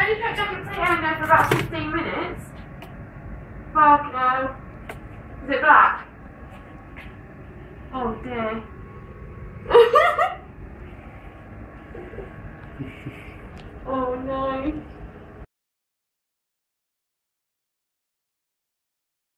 only kept Jack stay home there for about 15 minutes. Fuck no. Is it black? Oh dear. Oh no.